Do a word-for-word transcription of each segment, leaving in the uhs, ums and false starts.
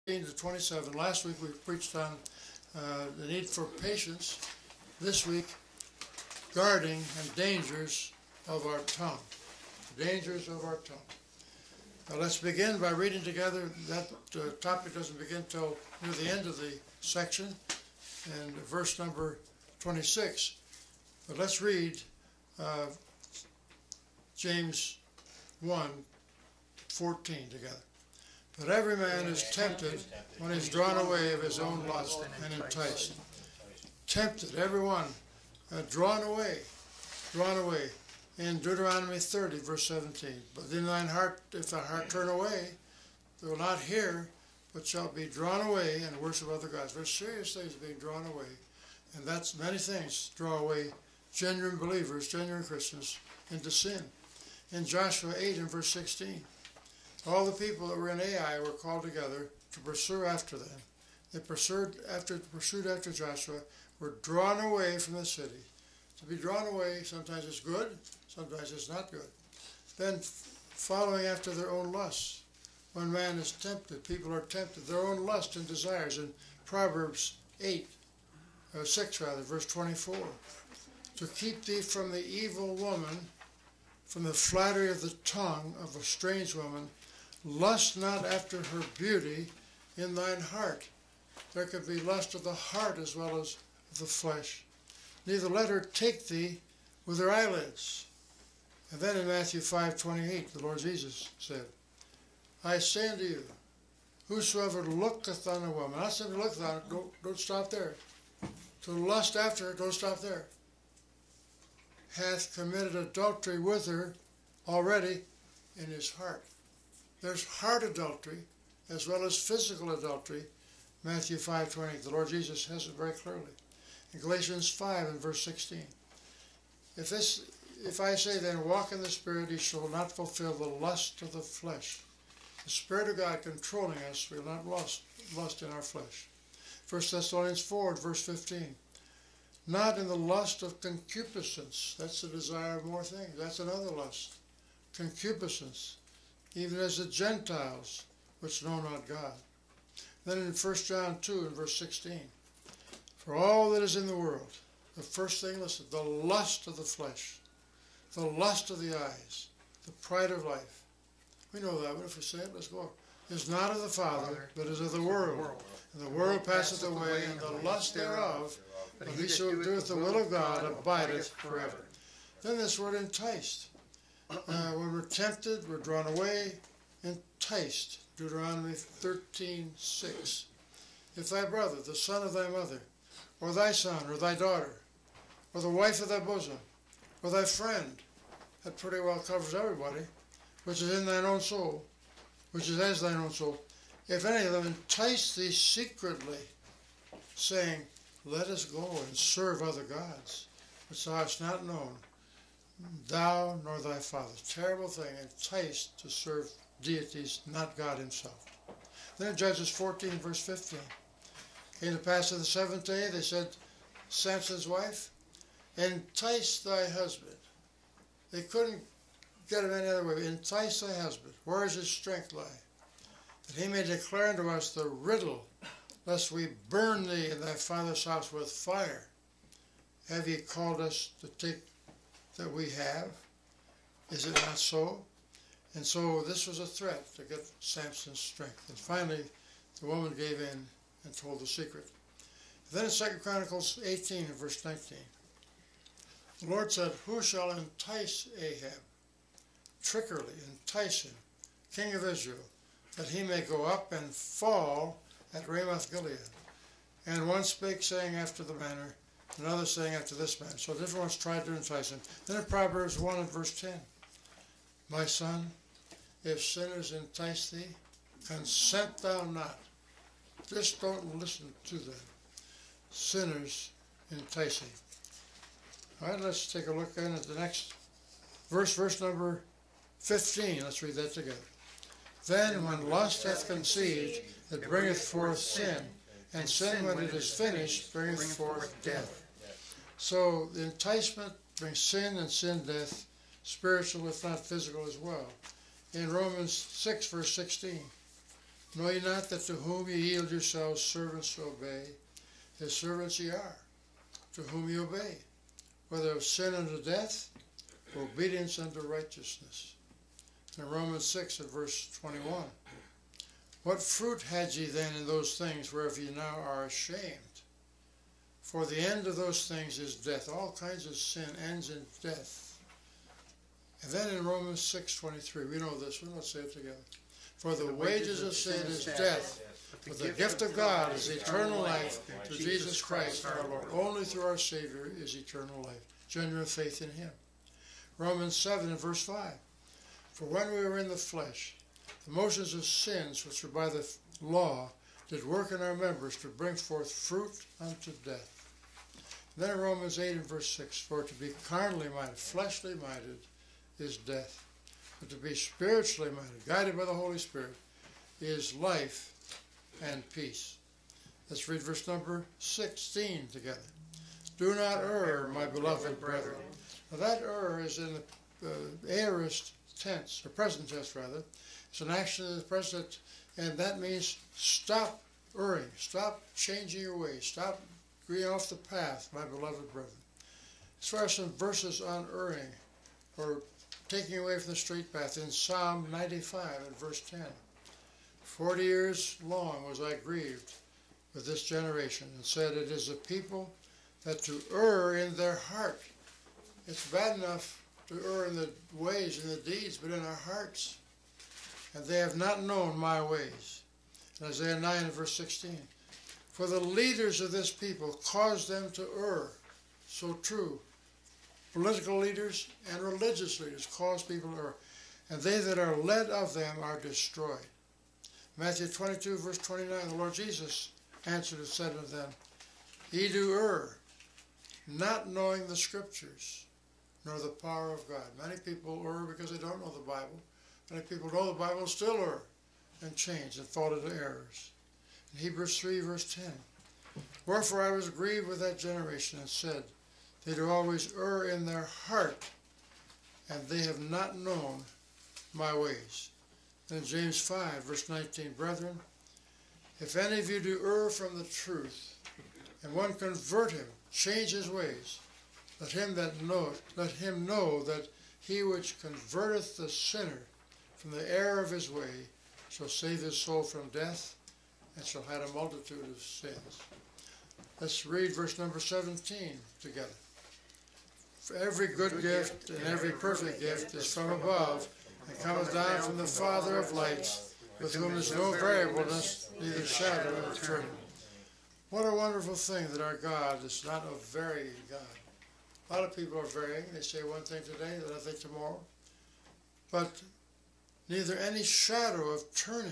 to twenty-seven. Last week we preached on uh, the need for patience. This week, guarding and dangers of our tongue. Dangers of our tongue. Now let's begin by reading together. That uh, topic doesn't begin till near the end of the section, and verse number twenty-six. But let's read uh, James one fourteen together. But every man is tempted when he is drawn away of his own lust and enticed. Tempted, everyone, uh, drawn away, drawn away. In Deuteronomy thirty, verse seventeen. But in thine heart, if thy heart turn away, they will not hear, but shall be drawn away and worship other gods. Very serious things being drawn away. And that's many things draw away genuine believers, genuine Christians, into sin. In Joshua eight and verse sixteen. All the people that were in Ai were called together to pursue after them. They pursued after, pursued after Joshua, were drawn away from the city. To be drawn away, sometimes it's good, sometimes it's not good. Then following after their own lusts. When man is tempted, people are tempted, their own lust and desires. In Proverbs eight, uh, six rather, verse twenty-four. To keep thee from the evil woman, from the flattery of the tongue of a strange woman, lust not after her beauty in thine heart. There could be lust of the heart as well as of the flesh. Neither let her take thee with her eyelids. And then in Matthew five twenty-eight, the Lord Jesus said, I say unto you, whosoever looketh on a woman, not simply looketh on it, don't, don't stop there. To lust after her, don't stop there. Hath committed adultery with her already in his heart. There's heart adultery as well as physical adultery. Matthew five twenty-eight, the Lord Jesus has it very clearly. In Galatians five and verse sixteen. If this, if I say then, walk in the Spirit, ye shall not fulfill the lust of the flesh. The Spirit of God controlling us, we will not lust, lust in our flesh. First Thessalonians four and verse fifteen. Not in the lust of concupiscence. That's the desire of more things. That's another lust. Concupiscence. Even as the Gentiles, which know not God. Then in First John two and verse sixteen. For all that is in the world, the first thing, listen, the lust of the flesh, the lust of the eyes, the pride of life. We know that, but if we say it, let's go. Is not of the Father, but is of the world. And the world passeth away, and the lust thereof, but he who doeth the will of God abideth forever. Then this word enticed. Uh, when we're tempted, we're drawn away, enticed. Deuteronomy thirteen six. If thy brother, the son of thy mother, or thy son, or thy daughter, or the wife of thy bosom, or thy friend, that pretty well covers everybody, which is in thine own soul, which is as thine own soul, if any of them entice thee secretly, saying, let us go and serve other gods, which thou hast not known, thou nor thy father. Terrible thing, enticed to serve deities, not God himself. Then in Judges fourteen, verse fifteen. Came to pass on the seventh day, they said, Samson's wife, entice thy husband. They couldn't get him any other way. Entice thy husband. Where is his strength lie? That he may declare unto us the riddle, lest we burn thee in thy father's house with fire. Have ye called us to take that we have? Is it not so? And so this was a threat to get Samson's strength. And finally, the woman gave in and told the secret. Then in Second Chronicles eighteen and verse nineteen, the Lord said, who shall entice Ahab, trickery, entice him, king of Israel, that he may go up and fall at Ramoth Gilead? And one spake, saying after the manner, another saying after this manner. So different ones tried to entice him. Then in Proverbs one and verse ten, my son, if sinners entice thee, consent thou not. Just don't listen to them. Sinners enticing. All right, let's take a look then at the next verse, verse number fifteen. Let's read that together. Then when lust hath conceived, it bringeth forth sin, and sin when it is finished bringeth forth death. So the enticement brings sin, and sin death, spiritual if not physical as well. In Romans six verse sixteen, Know ye not that to whom ye yield yourselves servants to obey, his servants ye are, to whom ye obey, whether of sin unto death, or obedience unto righteousness. In Romans six and verse twenty-one, what fruit had ye then in those things whereof ye now are ashamed? For the end of those things is death. All kinds of sin ends in death. And then in Romans six twenty-three, we know this one, let's say it together. For the, the wages of sin is death, but the gift of God is eternal life through Jesus Christ our Lord. Only through our Savior is eternal life, genuine faith in him. Romans seven and verse five. For when we were in the flesh, the motions of sins which were by the law did work in our members to bring forth fruit unto death. And then in Romans eight and verse six, for to be carnally minded, fleshly minded, is death. But to be spiritually minded, guided by the Holy Spirit, is life and peace. Let's read verse number sixteen together. Do not err, my beloved brethren. Now that err is in the uh, aorist tense, or present tense rather. It's an action in the present, and that means stop erring, stop changing your ways, stop going off the path, my beloved brethren. As far as some verses on erring, or taking away from the straight path, in Psalm ninety-five and verse ten. Forty years long was I grieved with this generation, and said, it is a people that to err in their heart. It's bad enough to err in the ways and the deeds, but in our hearts. And they have not known my ways. In Isaiah nine and verse sixteen. For the leaders of this people caused them to err. So true. Political leaders and religious leaders cause people to err, and they that are led of them are destroyed. Matthew twenty-two, verse twenty-nine, the Lord Jesus answered and said unto them, ye do err, not knowing the Scriptures, nor the power of God. Many people err because they don't know the Bible. Many people know the Bible and still err and change and fall into errors. In Hebrews three, verse ten, wherefore I was grieved with that generation, and said, they do always err in their heart, and they have not known my ways. Then James five, verse nineteen, brethren, if any of you do err from the truth, and one convert him, change his ways, let him that knoweth, let him know that he which converteth the sinner from the error of his way shall save his soul from death, and shall hide a multitude of sins. Let's read verse number seventeen together. For every good gift and every perfect gift is from above, and cometh down from the Father of lights, with whom is no variableness, neither shadow of turning. What a wonderful thing that our God is not a varying God. A lot of people are varying. They say one thing today, another thing tomorrow. But neither any shadow of turning.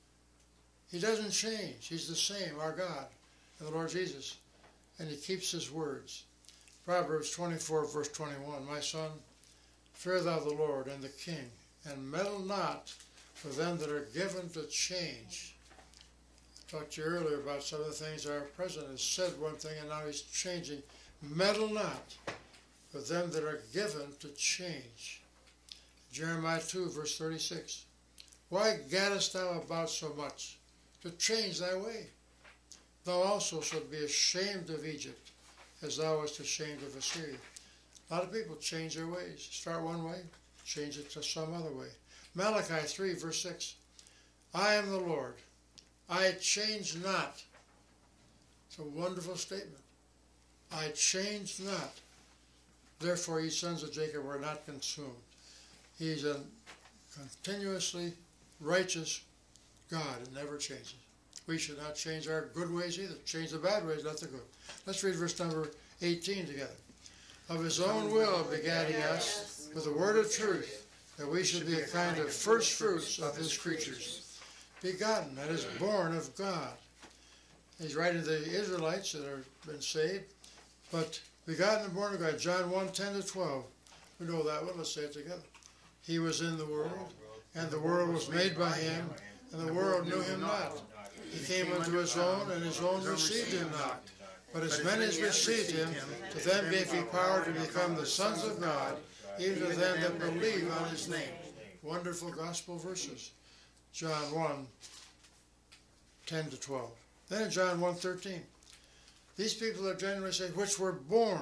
He doesn't change. He's the same, our God, and the Lord Jesus. And he keeps his words. Proverbs twenty-four, verse twenty-one, my son, fear thou the Lord and the king, and meddle not with them that are given to change. I talked to you earlier about some of the things our president has said one thing and now he's changing. Meddle not with them that are given to change. Jeremiah two, verse thirty-six, why gaddest thou about so much to change thy way? Thou also shalt be ashamed of Egypt, as thou wast ashamed of Assyria. A lot of people change their ways. Start one way, change it to some other way. Malachi three, verse six, I am the Lord, I change not. It's a wonderful statement. I change not. Therefore ye sons of Jacob were not consumed. He's a continuously righteous God and never changes. We should not change our good ways either. Change the bad ways, not the good. Let's read verse number eighteen together. Of his own will begat he us with the word of truth, that we should be a kind of firstfruits of his creatures. Begotten, that is born of God. He's writing to the Israelites that have been saved, but begotten and born of God. John one, ten to twelve. We know that one. Let's say it together. He was in the world, and the world was made by him, and the world knew him not. He came unto his own, and his own received him not. But as many as received him, to them gave he power to become the sons of God, even to them that believe on his name. Wonderful gospel verses. John one, ten to twelve. Then in John one thirteen, these people are genuinely saved, which were born.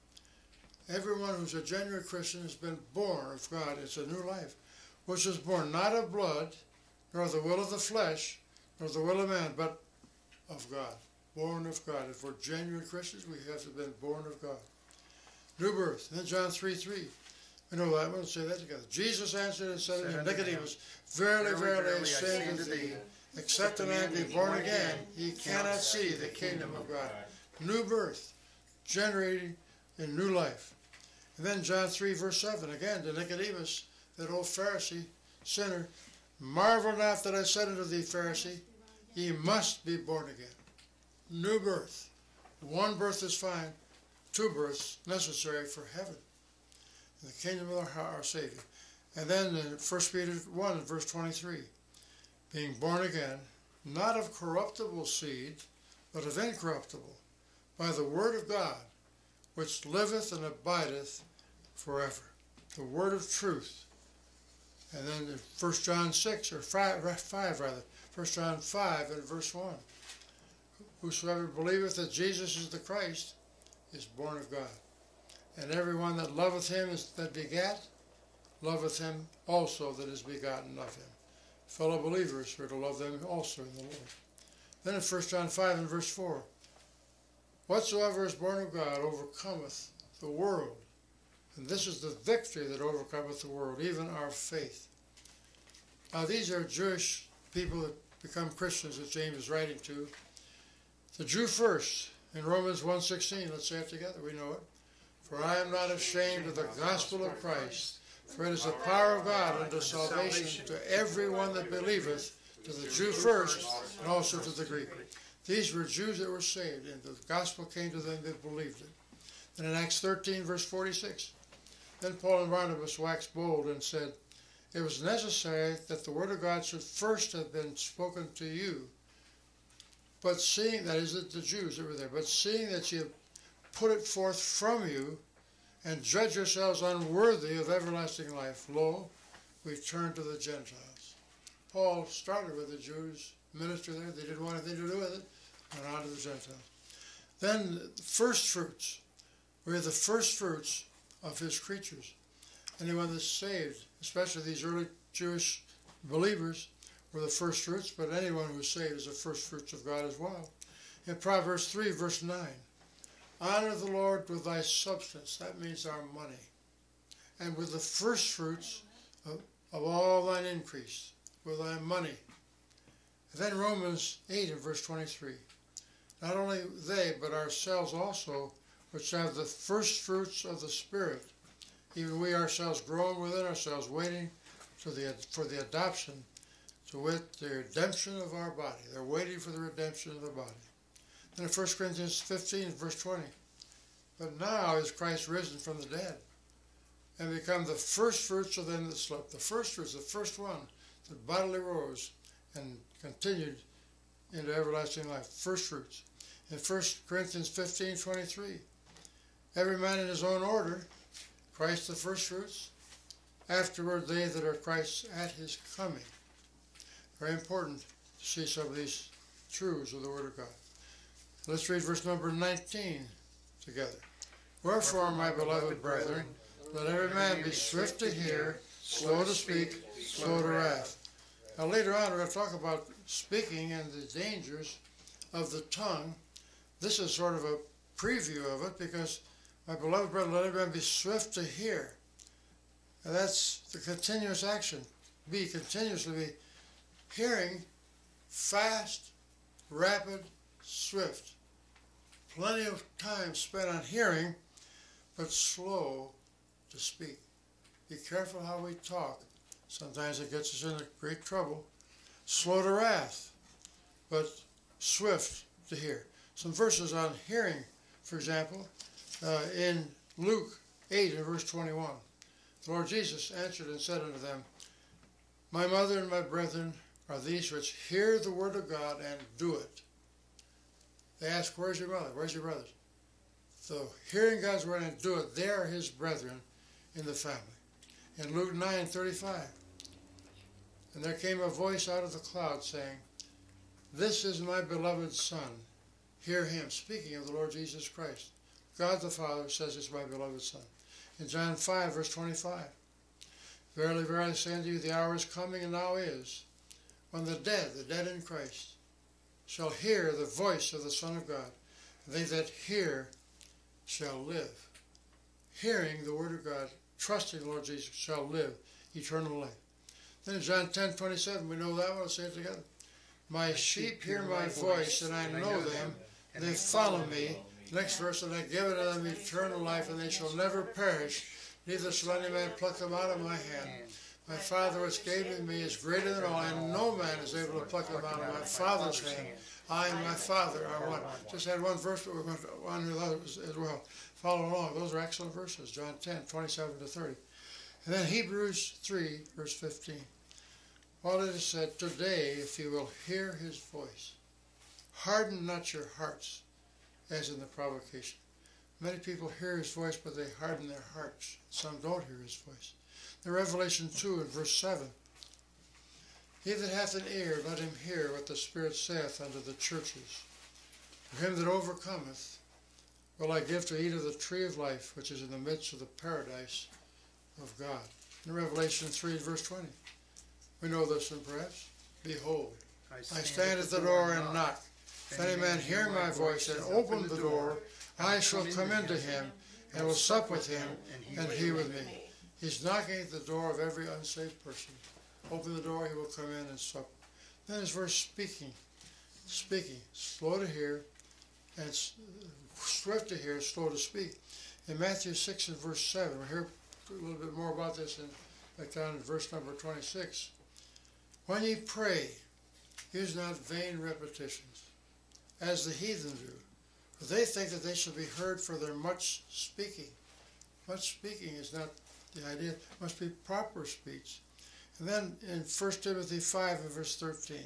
Everyone who's a genuine Christian has been born of God. It's a new life, which is born not of blood, nor the will of the flesh, nor the will of man, but of God. Born of God. If we're genuine Christians, we have to have been born of God. New birth. Then John three three. We know that. We'll say that together. Jesus answered and said unto Nicodemus, Verily, verily, I say unto thee, except a man be born again, he cannot see the kingdom of God. New birth, generating in new life. And then John three, verse seven, again to Nicodemus, that old Pharisee, sinner, marvel not that I said unto thee, Pharisee, ye must be born again. New birth. One birth is fine, two births necessary for heaven, in the kingdom of our, our Savior. And then in First Peter one, verse twenty-three, being born again, not of corruptible seed, but of incorruptible, by the word of God, which liveth and abideth forever. The word of truth. And then in First John six, or five, five rather, First John five and verse one, whosoever believeth that Jesus is the Christ is born of God. And everyone that loveth him is that begat, loveth him also that is begotten of him. Fellow believers are to love them also in the Lord. Then in First John five and verse four, whatsoever is born of God overcometh the world. And this is the victory that overcometh the world, even our faith. Now these are Jewish people that become Christians that James is writing to. The Jew first, in Romans one sixteen, let's say it together, we know it. For I am not ashamed of the gospel of Christ, for it is the power of God unto salvation to everyone that believeth, to the Jew first, and also to the Greek. These were Jews that were saved, and the gospel came to them that believed it. And in Acts thirteen, verse forty-six, then Paul and Barnabas waxed bold and said, it was necessary that the word of God should first have been spoken to you, but seeing, that is, the Jews that were there, but seeing that you have put it forth from you, and judge yourselves unworthy of everlasting life, lo, we turn to the Gentiles. Paul started with the Jews, minister there, they didn't want anything to do with it, went on to the Gentiles. Then first fruits. We're the first fruits of his creatures. Anyone that's saved, especially these early Jewish believers, were the first fruits, but anyone who's saved is the first fruits of God as well. In Proverbs three, verse nine, honor the Lord with thy substance, that means our money, and with the first fruits of, of all thine increase, with thy money. And then Romans eight and verse twenty-three, not only they, but ourselves also, which have the first fruits of the Spirit, even we ourselves grown within ourselves, waiting for the, for the adoption, to wit, the redemption of our body. They're waiting for the redemption of the body. Then in First Corinthians fifteen, verse twenty, but now is Christ risen from the dead, and become the first fruits of them that slept. The first fruits, the first one that bodily rose and continued into everlasting life. First fruits. In First Corinthians fifteen, twenty-three, every man in his own order, Christ the first fruits, afterward they that are Christ's at his coming. Very important to see some of these truths of the Word of God. Let's read verse number nineteen together. Wherefore, my beloved brethren, let every man be swift to hear, slow to speak, slow to wrath. Now later on we're going to talk about speaking and the dangers of the tongue. This is sort of a preview of it, because my beloved brethren, let every man be swift to hear. And that's the continuous action. Be continuously be hearing, fast, rapid, swift. Plenty of time spent on hearing, but slow to speak. Be careful how we talk. Sometimes it gets us into great trouble. Slow to wrath, but swift to hear. Some verses on hearing, for example, uh, in Luke eight and verse twenty-one. The Lord Jesus answered and said unto them, my mother and my brethren are these which hear the word of God and do it. They ask, where's your mother? Where's your brothers? So hearing God's word and do it, they are his brethren in the family. In Luke nine thirty-five, and there came a voice out of the cloud saying, This is my beloved Son. Hear him, speaking of the Lord Jesus Christ. God the Father says it's my beloved Son. In John five, verse twenty-five, verily, verily, I say unto you, the hour is coming, and now is, when the dead, the dead in Christ, shall hear the voice of the Son of God. They that hear shall live. Hearing the word of God, trusting the Lord Jesus, shall live eternal life. Then in John ten, twenty-seven, we know that one. Let's say it together. My sheep hear my voice, and I know them, and they follow me. Next verse, and I give unto them eternal life, and they shall never perish, neither shall any man pluck them out of my hand. My Father which gave me is greater than all, and no man is able to pluck them out of my Father's hand. I and my Father are one. Just had one verse, but we're going to honor the others as well. Follow along. Those are excellent verses. John ten, twenty-seven to thirty. And then Hebrews three, verse fifteen. Well, it is said, today, if you will hear his voice, harden not your hearts, as in the provocation. Many people hear his voice, but they harden their hearts. Some don't hear his voice. In Revelation two, and verse seven, he that hath an ear, let him hear what the Spirit saith unto the churches. For him that overcometh will I give to eat of the tree of life, which is in the midst of the paradise of God. In Revelation three, verse twenty, we know this one perhaps. Behold, I stand, I stand at the door and knock. If any man hear my voice and open the door, I shall come into him, and will sup with him, and he with me. He's knocking at the door of every unsaved person. Open the door, he will come in and sup. Then his verse speaking, speaking, slow to hear, and swift to hear, slow to speak. In Matthew six and verse seven, we'll hear a little bit more about this in, like down in verse number twenty-six. When ye pray, use not vain repetitions, as the heathen do, for they think that they shall be heard for their much speaking. Much speaking is not the idea. It must be proper speech. And then in First Timothy five and verse thirteen,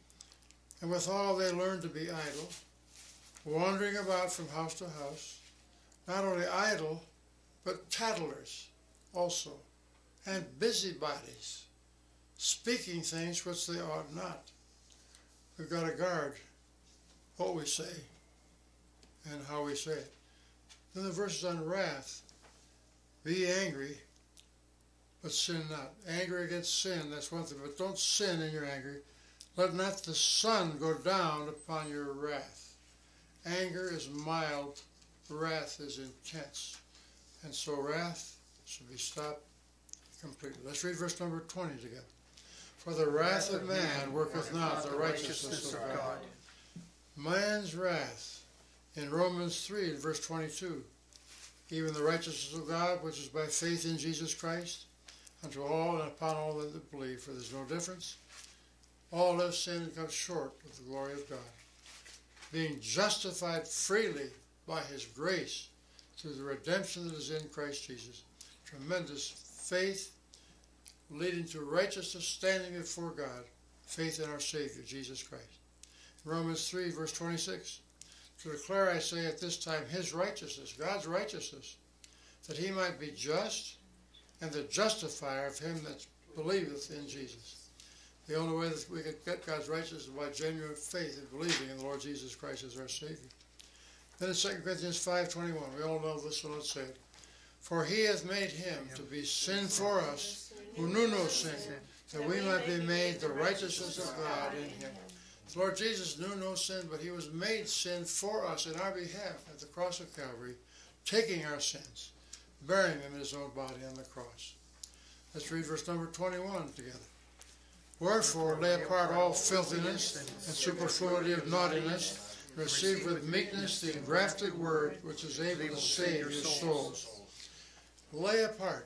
and withal they learn to be idle, wandering about from house to house, not only idle, but tattlers also, and busybodies, speaking things which they ought not. We've got to guard what we say and how we say it. Then the verses on wrath. Be angry, but sin not. Anger against sin, that's one thing, but don't sin in your anger. Let not the sun go down upon your wrath. Anger is mild, wrath is intense. And so wrath should be stopped completely. Let's read verse number twenty together. For the wrath of man worketh not the righteousness of God. Man's wrath, in Romans three, verse twenty-two, even the righteousness of God, which is by faith in Jesus Christ, unto all and upon all that believe, for there is no difference. All have sinned and come short of the glory of God, being justified freely by his grace through the redemption that is in Christ Jesus. Tremendous faith leading to righteousness, standing before God, faith in our Savior, Jesus Christ. Romans three, verse twenty-six, to declare, I say, at this time his righteousness, God's righteousness, that he might be just and the justifier of him that believeth in Jesus. The only way that we can get God's righteousness is by genuine faith and believing in the Lord Jesus Christ as our Savior. Then in Second Corinthians five twenty-one, we all know this, so let's say it. For he hath made him to be sin for us, who knew no sin, that we might be made the righteousness of God in him. The Lord Jesus knew no sin, but he was made sin for us in our behalf at the cross of Calvary, taking our sins, bearing them in his own body on the cross. Let's read verse number twenty-one together. Wherefore lay apart all filthiness and superfluity of naughtiness, and receive with meekness the engrafted word, which is able to save your souls. Lay apart,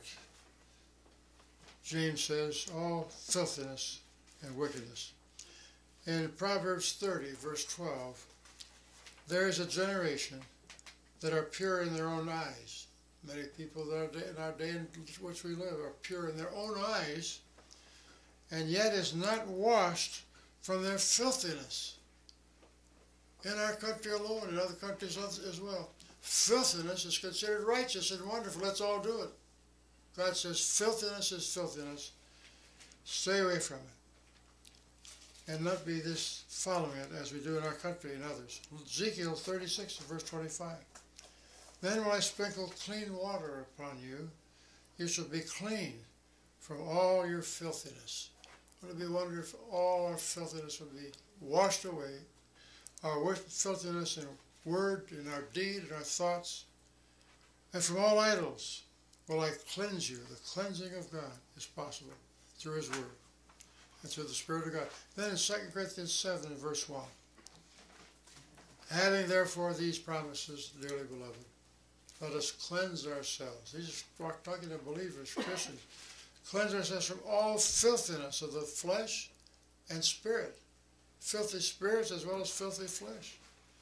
James says, all filthiness and wickedness. In Proverbs thirty, verse twelve, there is a generation that are pure in their own eyes. Many people that are in our day in which we live are pure in their own eyes, and yet is not washed from their filthiness. In our country alone, in other countries as well, filthiness is considered righteous and wonderful. Let's all do it. God says filthiness is filthiness. Stay away from it. and not be this following it as we do in our country and others. Ezekiel thirty-six, verse twenty-five. Then will I sprinkle clean water upon you. You shall be clean from all your filthiness. Wouldn't it be wonderful if all our filthiness would be washed away, our filthiness in word, in our deed, in our thoughts, and from all idols will I cleanse you. The cleansing of God is possible through his word and through the Spirit of God. Then in Second Corinthians seven, verse one, having therefore these promises, dearly beloved, let us cleanse ourselves. These are talking to believers, Christians. Cleanse ourselves from all filthiness of the flesh and spirit. Filthy spirits as well as filthy flesh.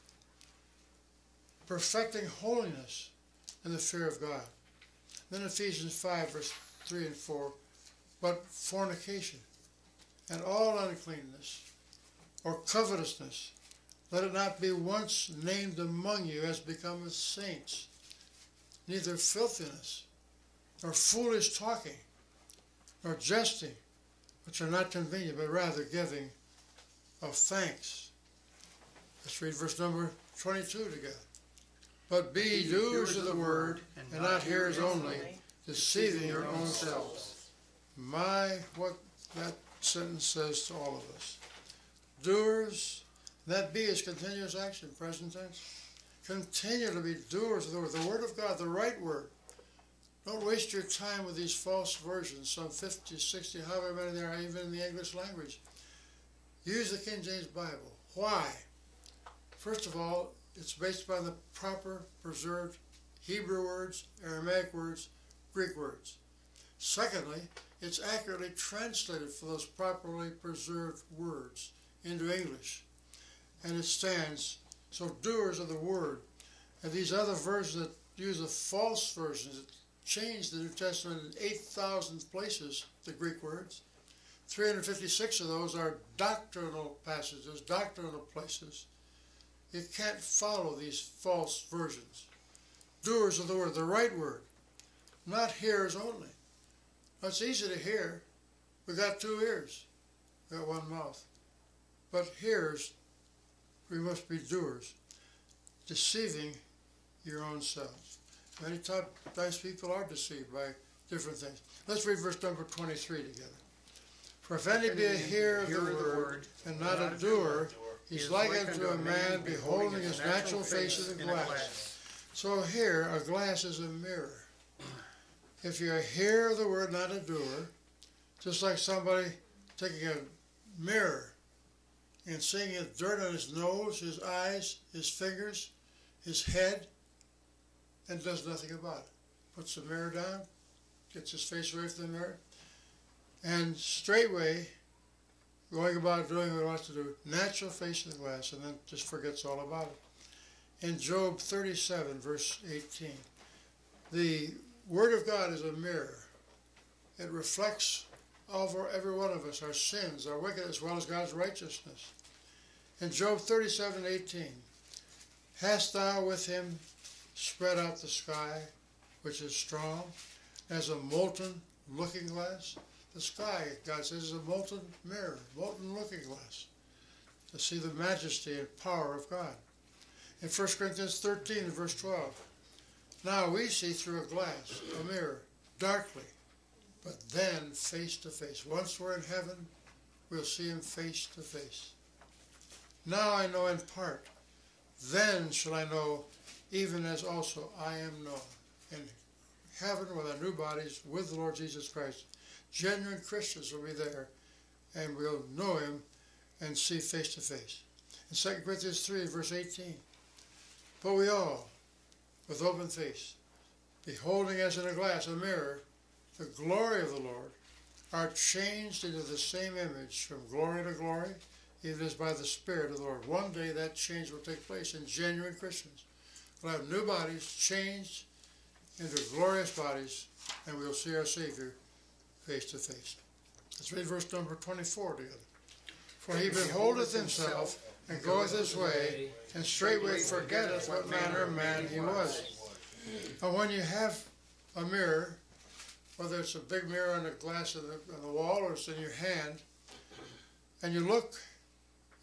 Perfecting holiness in the fear of God. Then Ephesians five, verse three and four, but fornication and all uncleanness or covetousness, let it not be once named among you as becometh saints, neither filthiness, nor foolish talking, nor jesting, which are not convenient, but rather giving of thanks. Let's read verse number twenty-two together. But be, be doers of the word, and, and not hearers only, deceiving your own selves. My, what that sentence says to all of us. Doers, that be is continuous action, present tense. Continue to be doers of the word, the word of God, the right word. Don't waste your time with these false versions, some fifty, sixty, however many there are, even in the English language. Use the King James Bible. Why? First of all, it's based upon the proper, preserved Hebrew words, Aramaic words, Greek words. Secondly, it's accurately translated for those properly preserved words into English. And it stands, so doers of the word. And these other versions that use the false versions, that change the New Testament in eight thousand places, the Greek words. three hundred fifty-six of those are doctrinal passages, doctrinal places. You can't follow these false versions. Doers of the word, the right word, not hearers only. Now, it's easy to hear. We got two ears. We got one mouth. But hearers, we must be doers, deceiving your own selves. Many times people are deceived by different things. Let's read verse number twenty-three together. For if any be a hearer of the word, and not a doer, he's like unto a man beholding his natural face in a glass. So here, a glass is a mirror. If you're a hearer of the word, not a doer, just like somebody taking a mirror and seeing his dirt on his nose, his eyes, his fingers, his head, and does nothing about it. Puts the mirror down, gets his face away from the mirror, and straightway going about doing what he wants to do, natural face in the glass, and then just forgets all about it. In Job thirty-seven, verse eighteen, the Word of God is a mirror. It reflects over every one of us, our sins, our wickedness, as well as God's righteousness. In Job thirty-seven, eighteen, hast thou with him spread out the sky, which is strong, as a molten looking glass? The sky, God says, is a molten mirror, molten looking glass, to see the majesty and power of God. In First Corinthians thirteen, verse twelve, now we see through a glass, a mirror, darkly, but then face to face. Once we're in heaven, we'll see him face to face. Now I know in part, then shall I know, even as also I am known. In heaven with our new bodies, with the Lord Jesus Christ, genuine Christians will be there, and we'll know him and see face to face. In Second Corinthians three, verse eighteen, but we all, with open face, beholding as in a glass, a mirror, the glory of the Lord, are changed into the same image from glory to glory, even as by the Spirit of the Lord. One day that change will take place in genuine Christians. We'll have new bodies changed into glorious bodies, and we'll see our Savior face to face. Let's read verse number twenty-four together. For he beholdeth himself, and goeth his way, and straightway forgetteth what manner of man he was. Now when you have a mirror, whether it's a big mirror on the glass of the, on the wall or it's in your hand, and you look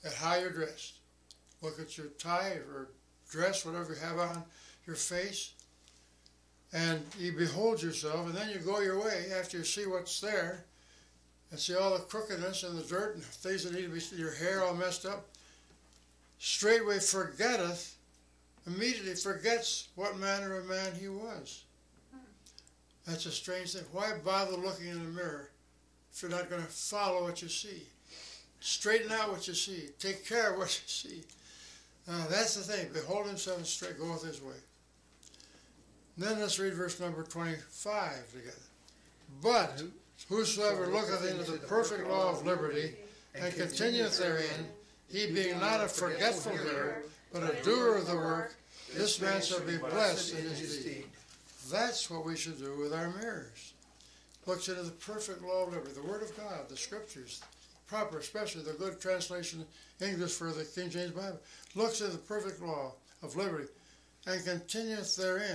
at how you're dressed. Look at your tie or dress, whatever you have on your face, and you behold yourself, and then you go your way after you see what's there, and see all the crookedness and the dirt and things that need to be, your hair all messed up. Straightway forgetteth, immediately forgets what manner of man he was. That's a strange thing. Why bother looking in the mirror if you're not going to follow what you see? Straighten out what you see. Take care of what you see. Uh, that's the thing. Behold himself and straight goeth his way. And then let's read verse number twenty-five together. But whosoever looketh into the perfect law of liberty, and continueth therein, he being not a forgetful hearer, but a doer of the work, this man shall be blessed in his deed. That's what we should do with our mirrors. Looks into the perfect law of liberty, the Word of God, the Scriptures, proper, especially the good translation English for the King James Bible. Looks at the perfect law of liberty, and continueth therein.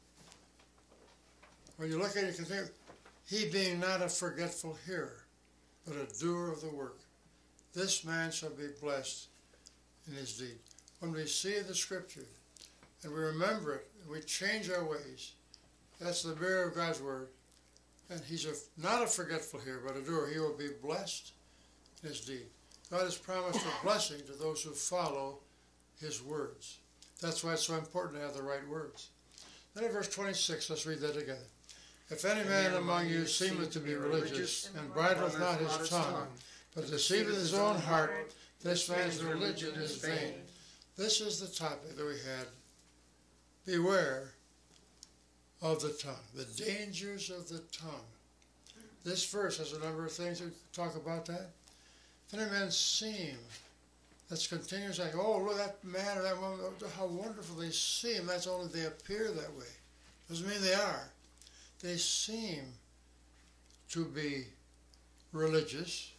When you look at it, continue, he being not a forgetful hearer, but a doer of the work, this man shall be blessed in his deed. When we see the Scripture, and we remember it, and we change our ways, that's the mirror of God's Word. And he's a, not a forgetful hearer, but a doer. He will be blessed in his deed. God has promised a blessing to those who follow his words. That's why it's so important to have the right words. Then in verse twenty-six, let's read that together. If any man among you seemeth to be religious, and bridleth not his tongue, but deceiveth his own heart, this man's religion is vain. This is the topic that we had. Beware of the tongue, the dangers of the tongue. This verse has a number of things that talk about that. If any man seem, that's continuous, like, oh, look, that man or that woman, how wonderful they seem. That's only they appear that way. Doesn't mean they are. They seem to be religious,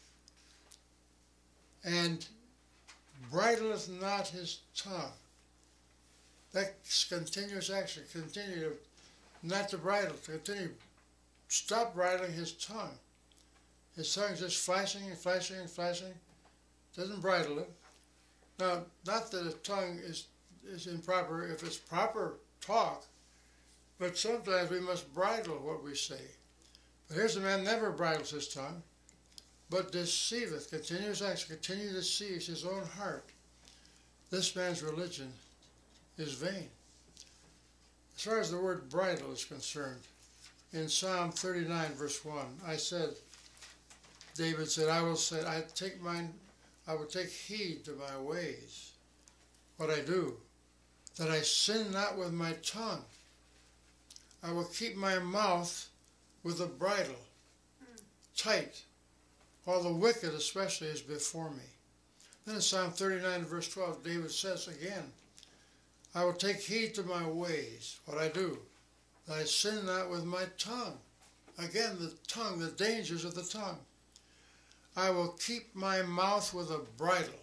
and bridleth not his tongue. That's continuous action. Continue to, not to bridle, to continue. Stop bridling his tongue. His tongue's just flashing and flashing and flashing. Doesn't bridle it. Now, not that the tongue is, is improper if it's proper talk, but sometimes we must bridle what we say. But here's a man never bridles his tongue, but deceiveth, continuous action, continue deceives his own heart. This man's religion is vain. As far as the word bridle is concerned, in Psalm thirty-nine, verse one, I said, David said, I will say, I take mine, I will take heed to my ways, what I do, that I sin not with my tongue. I will keep my mouth with a bridle, tight, while the wicked especially is before me. Then in Psalm thirty-nine, verse twelve, David says again, I will take heed to my ways, what I do, that I sin not with my tongue. Again, the tongue, the dangers of the tongue. I will keep my mouth with a bridle.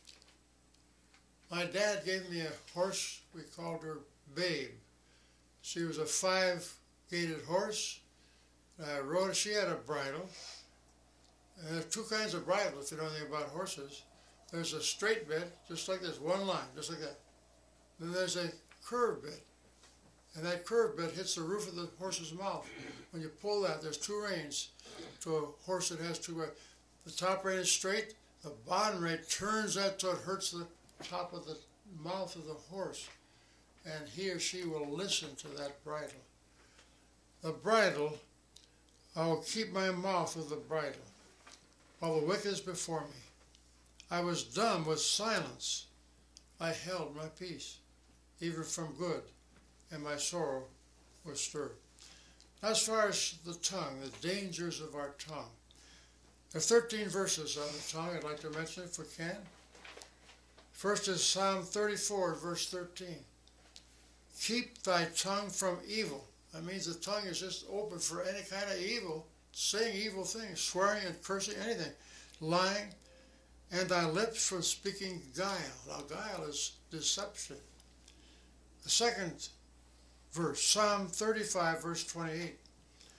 My dad gave me a horse, we called her Babe. She was a five-gated horse. I rode her, she had a bridle. And there's two kinds of bridle, if you know anything about horses. There's a straight bit, just like this, one line, just like that. Then there's a curved bit. And that curved bit hits the roof of the horse's mouth. When you pull that, there's two reins to a horse that has two reins. The top rein is straight, the bottom rein turns that so it hurts the top of the mouth of the horse. And he or she will listen to that bridle. The bridle, I will keep my mouth with the bridle, while the wicked is before me. I was dumb with silence. I held my peace, even from good, and my sorrow was stirred. As far as the tongue, the dangers of our tongue, there are thirteen verses on the tongue I'd like to mention if we can. First is Psalm thirty-four, verse thirteen. Keep thy tongue from evil. That means the tongue is just open for any kind of evil, saying evil things, swearing and cursing, anything, lying, and thy lips from speaking guile. Now, guile is deception. The second verse, Psalm thirty-five, verse twenty-eight.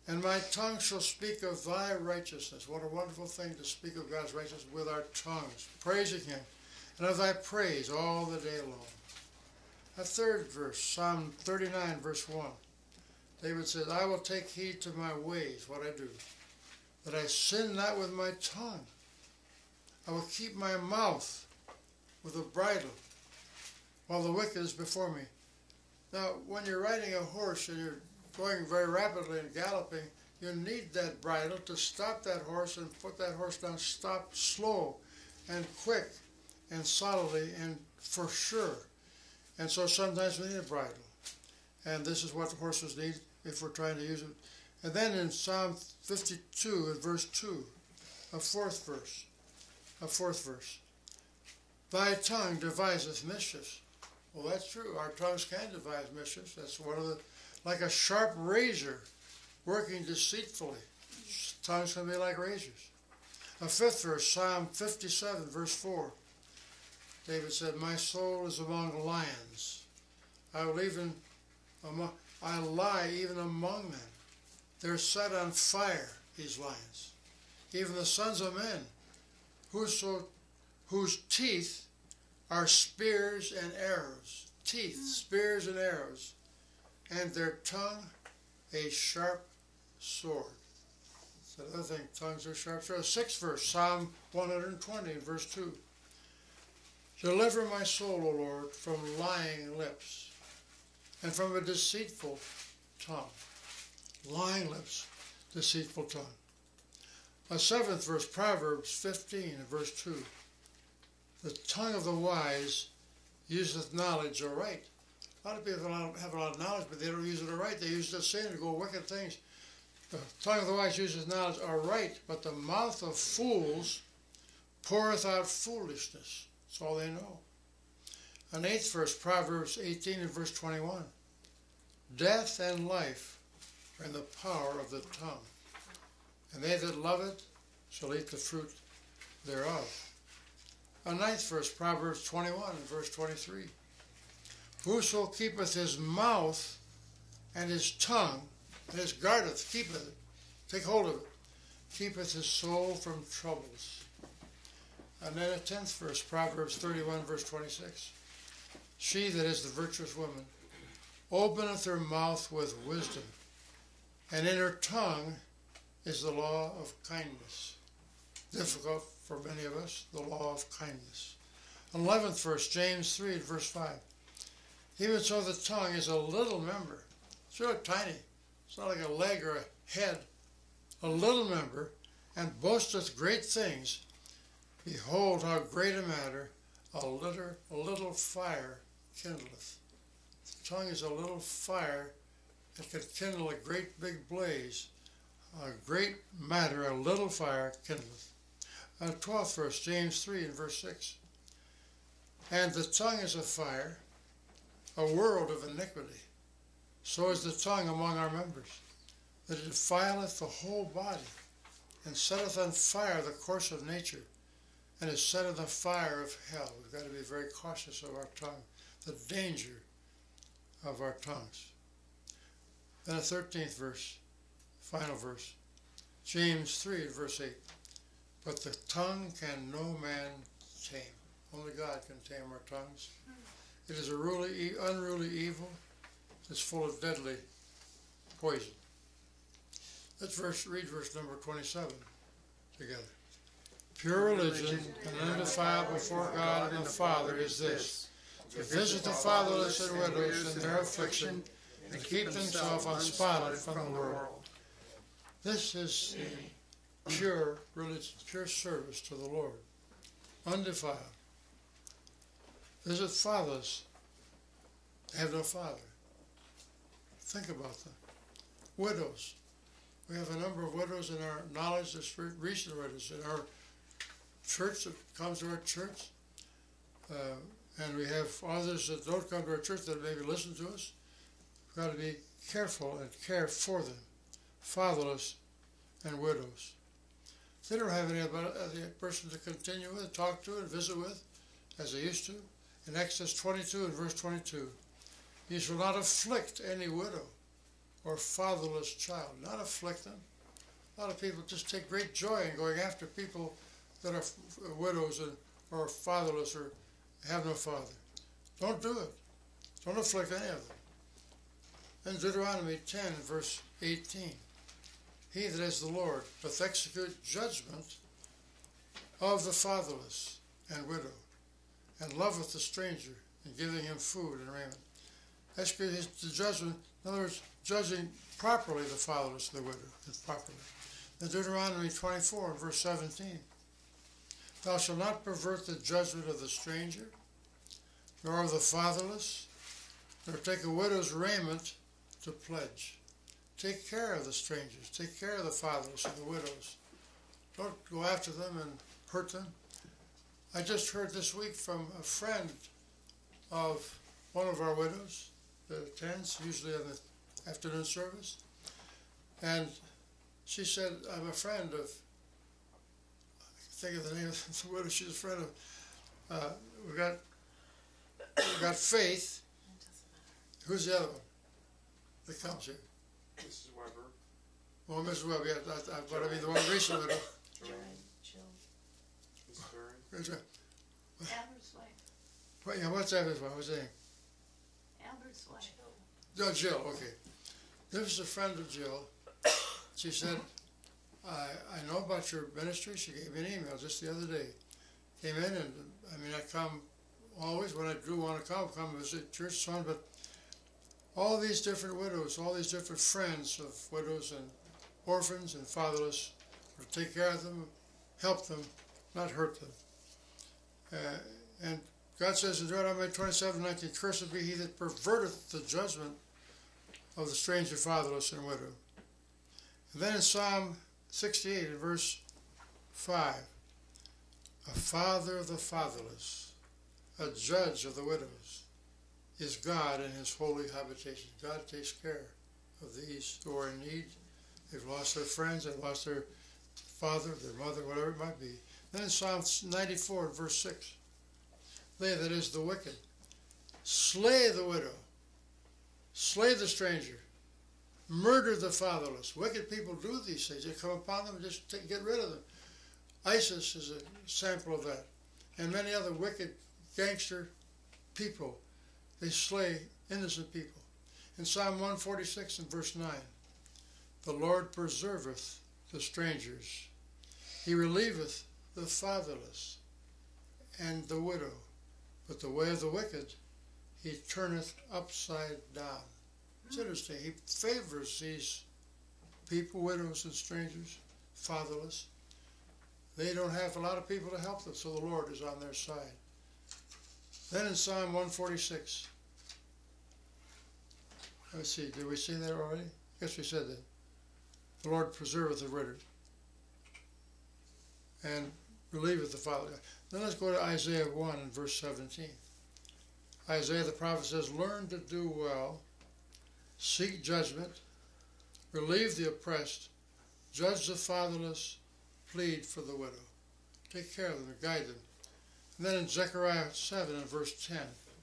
And my tongue shall speak of thy righteousness. What a wonderful thing to speak of God's righteousness with our tongues, praising him, and of thy praise all the day long. A third verse, Psalm thirty-nine, verse one. David says, I will take heed to my ways, what I do, that I sin not with my tongue. I will keep my mouth with a bridle, while the wicked is before me. Now, when you're riding a horse and you're going very rapidly and galloping, you need that bridle to stop that horse and put that horse down. Stop slow and quick and solidly and for sure. And so sometimes we need a bridle. And this is what the horses need if we're trying to use it. And then in Psalm fifty-two, in verse two, a fourth verse, a fourth verse. Thy tongue deviseth mischiefs. Well, that's true. Our tongues can devise mischiefs. That's one of the, like a sharp razor working deceitfully. Tongues can be like razors. A fifth verse, Psalm fifty-seven, verse four. David said, my soul is among lions. I will even, among, I lie even among them. They're set on fire, these lions. Even the sons of men, whoso, whose teeth are spears and arrows. Teeth, spears and arrows. And their tongue a sharp sword. So the other thing, tongues are sharp swords. Sixth verse, Psalm one hundred twenty, verse two. Deliver my soul, O Lord, from lying lips, and from a deceitful tongue. Lying lips, deceitful tongue. A seventh verse, Proverbs fifteen, verse two. The tongue of the wise useth knowledge aright. A lot of people have a lot of knowledge, but they don't use it aright. They use it to sin, to go wicked things. The tongue of the wise uses knowledge aright, but the mouth of fools poureth out foolishness. That's all they know. An eighth verse, Proverbs eighteen and verse twenty-one. Death and life are in the power of the tongue, and they that love it shall eat the fruit thereof. A ninth verse, Proverbs twenty-one and verse twenty-three. Whoso keepeth his mouth and his tongue, and his guardeth, keepeth it, take hold of it, keepeth his soul from troubles. And then a tenth verse, Proverbs thirty-one, verse twenty-six. She that is the virtuous woman openeth her mouth with wisdom, and in her tongue is the law of kindness. Difficult for many of us, the law of kindness. Eleventh verse, James three, verse five. Even so the tongue is a little member. It's really tiny. It's not like a leg or a head. A little member, and boasteth great things. Behold how great a matter a little, a little fire kindleth. The tongue is a little fire that can kindle a great big blaze. A great matter, a little fire kindleth. Uh, twelfth verse, James three and verse six. And the tongue is a fire, a world of iniquity. So is the tongue among our members, that it defileth the whole body, and setteth on fire the course of nature, and is set in the fire of hell. We've got to be very cautious of our tongue, the danger of our tongues. Then a thirteenth verse, final verse, James three, verse eight. But the tongue can no man tame. Only God can tame our tongues. It is a ruly, unruly evil. It's full of deadly poison. Let's verse, read verse number twenty-seven together. Pure religion and undefiled before God and the Father is this, to visit the fatherless and widows in their affliction, and keep themselves unspotted from the world. This is pure religion, pure service to the Lord, undefiled. Visit fathers. They have no father. Think about them. Widows. We have a number of widows in our knowledge, this recent widows in our church that comes to our church. Uh, and we have others that don't come to our church that maybe listen to us. We've got to be careful and care for them. Fatherless and widows. They don't have any other person to continue with, talk to, and visit with, as they used to. In Exodus twenty-two and verse twenty-two, you shall not afflict any widow. or fatherless child. Not afflict them. A lot of people just take great joy in going after people that are widows and, or fatherless or have no father. Don't do it. Don't afflict any of them. In Deuteronomy ten, verse eighteen, he that is the Lord doth execute judgment of the fatherless and widow, and loveth the stranger, and giving him food and raiment. Execute his the judgment, in other words, judging properly the fatherless and the widow, properly. In Deuteronomy twenty-four, verse seventeen, thou shalt not pervert the judgment of the stranger, nor of the fatherless, nor take a widow's raiment to pledge. Take care of the strangers. Take care of the fatherless and the widows. Don't go after them and hurt them. I just heard this week from a friend of one of our widows that attends, usually in the afternoon service. And she said, I'm a friend of, I can think of the name of the widow she's a friend of. Uh, we got, we got Faith. Who's the other one that comes here? Missus Weber. Well, Missus Weber, yeah, I, I, but I mean the one recent widow. Jill. Jill. Miss Berry. Who's that? Albert's wife. What, yeah, what's that? What was that? Albert's wife. Oh, Jill, okay. This is a friend of Jill. She said, I, I know about your ministry. She gave me an email just the other day. Came in and, I mean, I come always when I do want to come, come visit church, son, but all these different widows, all these different friends of widows and orphans and fatherless, to take care of them, help them, not hurt them. Uh, and God says in Deuteronomy twenty-seven nineteen, cursed be he that perverteth the judgment of the stranger, fatherless, and widow. And then in Psalm sixty-eight, in verse five, a father of the fatherless, a judge of the widows, is God in his holy habitation. God takes care of these who are in need. They've lost their friends, they've lost their father, their mother, whatever it might be. Then in Psalm ninety-four, verse six, they that is the wicked, slay the widow, slay the stranger, murder the fatherless. Wicked people do these things. They come upon them and just take, get rid of them. ISIS is a sample of that. And many other wicked gangster people. They slay innocent people. In Psalm one forty-six and verse nine, the Lord preserveth the strangers. He relieveth the fatherless and the widow. But the way of the wicked he turneth upside down. It's interesting. He favors these people, widows and strangers, fatherless. They don't have a lot of people to help them, so the Lord is on their side. Then in Psalm one forty-six, let's see, did we say that already? I guess we said that. The Lord preserveth the widow and relieveth the father. Then let's go to Isaiah one and verse seventeen. Isaiah the prophet says, learn to do well, seek judgment, relieve the oppressed, judge the fatherless, plead for the widow. Take care of them and guide them. And then in Zechariah seven and verse ten,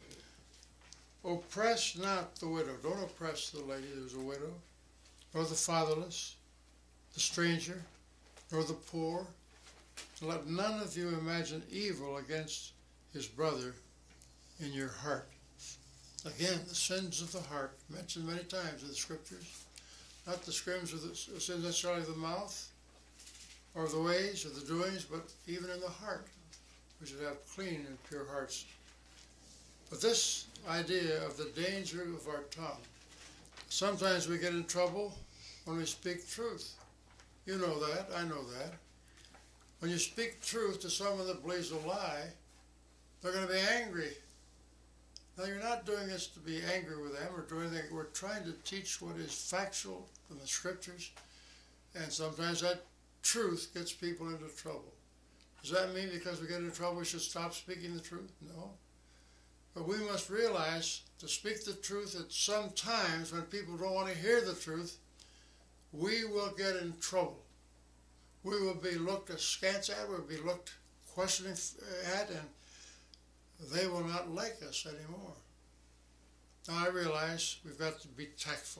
oppress not the widow. Don't oppress the lady who's a widow, nor the fatherless, the stranger, nor the poor. Let none of you imagine evil against his brother in your heart. Again, the sins of the heart, mentioned many times in the scriptures. Not the sins of the sins necessarily of the mouth, or of the ways, or the doings, but even in the heart. We should have clean and pure hearts. But this idea of the danger of our tongue, sometimes we get in trouble when we speak truth. You know that, I know that. When you speak truth to someone that believes a lie, they're going to be angry. Now, you're not doing this to be angry with them or do anything. We're trying to teach what is factual from the scriptures, and sometimes that truth gets people into trouble. Does that mean because we get into trouble we should stop speaking the truth? No. But we must realize to speak the truth at some times when people don't want to hear the truth, we will get in trouble. We will be looked askance at, we'll be looked questioning at, and they will not like us anymore. Now I realize we've got to be tactful.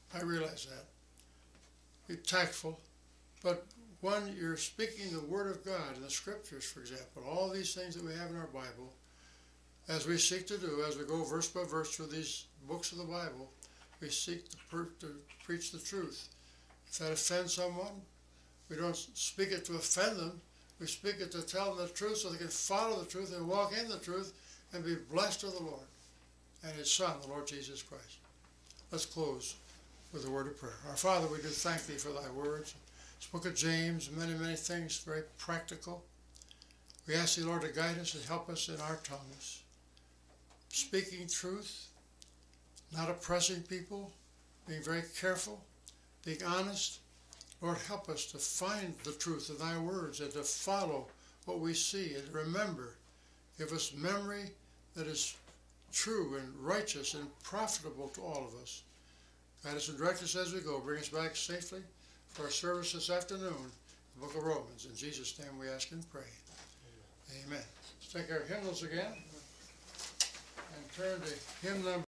I realize that. Be tactful, but when you're speaking the Word of God in the Scriptures, for example, all these things that we have in our Bible, as we seek to do, as we go verse by verse through these books of the Bible, we seek to, per to preach the truth. If that offends someone, we don't speak it to offend them. We speak it to tell them the truth so they can follow the truth and walk in the truth and be blessed of the Lord and His Son, the Lord Jesus Christ. Let's close with a word of prayer. Our Father, we do thank Thee for Thy words. This book of James, many, many things, very practical. We ask Thee, Lord, to guide us and help us in our tongues, speaking truth, not oppressing people, being very careful, being honest. Lord, help us to find the truth of Thy words and to follow what we see and remember. Give us memory that is true and righteous and profitable to all of us. Guide us and direct us as we go. Bring us back safely for our service this afternoon, the book of Romans. In Jesus' name we ask and pray. Amen. Let's take our hymnals again and turn to hymn number